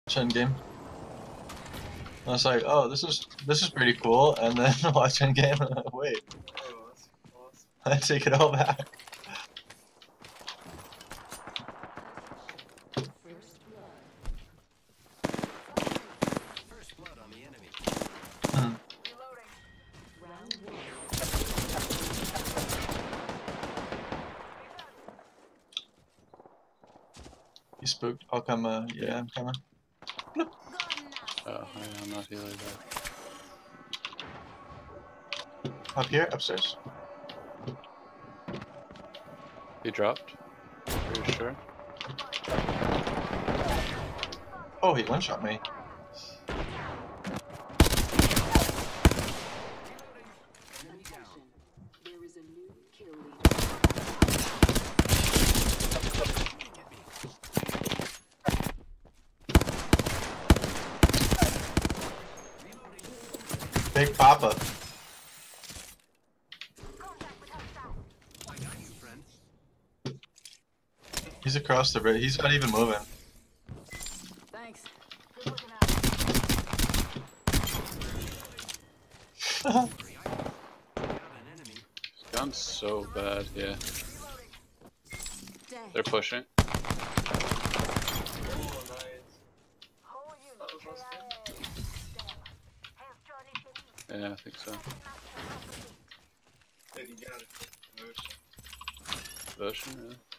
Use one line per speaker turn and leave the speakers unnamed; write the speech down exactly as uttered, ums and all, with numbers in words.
Chen game. I was like, oh, this is this is pretty cool, and then watching game, wait,
Oh, that's awesome.
I take it all back.
First blood on the enemy.
Hmm. You spooked. I'll come. Uh, yeah, I'm coming.
Oh, I am not healing that.
Up here, upstairs.
He dropped? Are you sure?
Oh, he one shot me.
There is a new kill leader.
Big Papa.
I got you, friend.
He's across the bridge. He's not even moving.
Thanks.
Got an enemy.
It's gone so bad, yeah.
Dead.
They're pushing.
Oh, nice. That was last game.
Yeah, I think so.
Yeah, you got it. Motion.
Version, yeah.